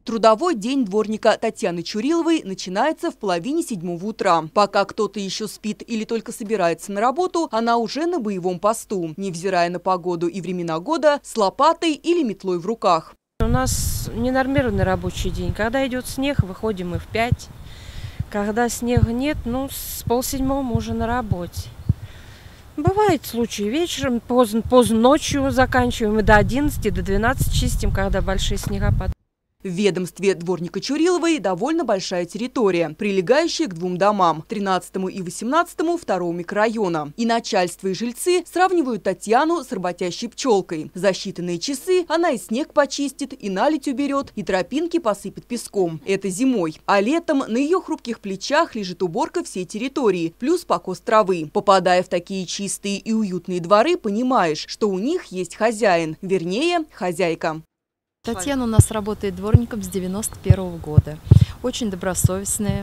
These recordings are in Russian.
Трудовой день дворника Татьяны Чуриловой начинается в половине 7 утра. Пока кто-то еще спит или только собирается на работу, она уже на боевом посту, невзирая на погоду и времена года, с лопатой или метлой в руках. У нас ненормированный рабочий день. Когда идет снег, выходим мы в 5. Когда снега нет, с 6:30 мы уже на работе. Бывают случаи вечером, поздно ночью заканчиваем, и до 11, до 12 чистим, когда большие снегопады. В ведомстве дворника Чуриловой довольно большая территория, прилегающая к 2 домам – 13-му и 18-му 2-го микрорайона. И начальство, и жильцы сравнивают Татьяну с работящей пчелкой. За считанные часы она и снег почистит, и наледь уберет, и тропинки посыпет песком. Это зимой. А летом на ее хрупких плечах лежит уборка всей территории, плюс покос травы. Попадая в такие чистые и уютные дворы, понимаешь, что у них есть хозяин, вернее, хозяйка. Татьяна у нас работает дворником с 91-го года. Очень добросовестная,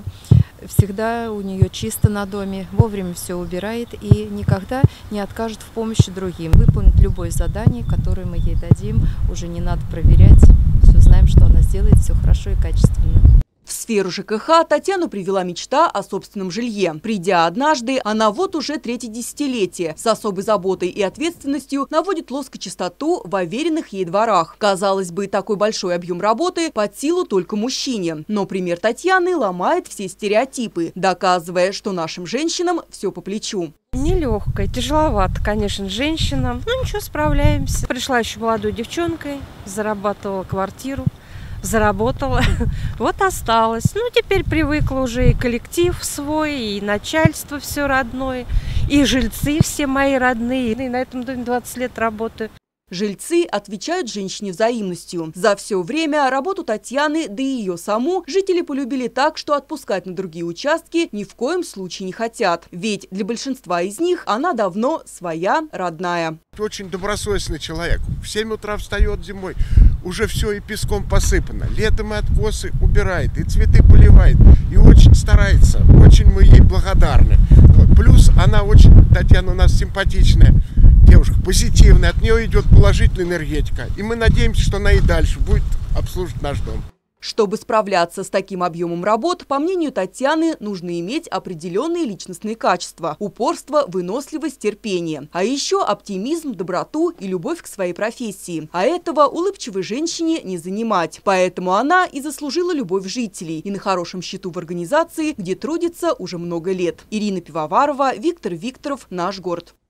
всегда у нее чисто на доме, вовремя все убирает и никогда не откажет в помощи другим. Выполнит любое задание, которое мы ей дадим, уже не надо проверять, все знаем, что она сделает все хорошо и качественно. В сферу ЖКХ Татьяну привела мечта о собственном жилье. Придя однажды, она вот уже 3-е десятилетие с особой заботой и ответственностью наводит лоск и чистоту в уверенных ей дворах. Казалось бы, такой большой объем работы под силу только мужчине. Но пример Татьяны ломает все стереотипы, доказывая, что нашим женщинам все по плечу. Нелегкая, тяжеловато, конечно, женщинам. Ничего, справляемся. Пришла еще молодой девчонкой, зарабатывала квартиру. Заработала, вот осталась. Теперь привыкла уже и коллектив свой, и начальство все родное, и жильцы все мои родные. И на этом доме 20 лет работаю. Жильцы отвечают женщине взаимностью. За все время работу Татьяны, да и ее саму, жители полюбили так, что отпускать на другие участки ни в коем случае не хотят. Ведь для большинства из них она давно своя, родная. Очень добросовестный человек. В 7 утра встает зимой, уже все и песком посыпано. Летом и откосы убирает, и цветы поливает. И очень старается. Очень мы ей благодарны. Плюс она очень, Татьяна у нас симпатичная девушка, позитивная, от нее идет положительная энергетика. И мы надеемся, что она и дальше будет обслуживать наш дом. Чтобы справляться с таким объемом работ, по мнению Татьяны, нужно иметь определенные личностные качества – упорство, выносливость, терпение. А еще оптимизм, доброту и любовь к своей профессии. А этого улыбчивой женщине не занимать. Поэтому она и заслужила любовь жителей, и на хорошем счету в организации, где трудится уже много лет. Ирина Пивоварова, Виктор Викторов, «Наш город».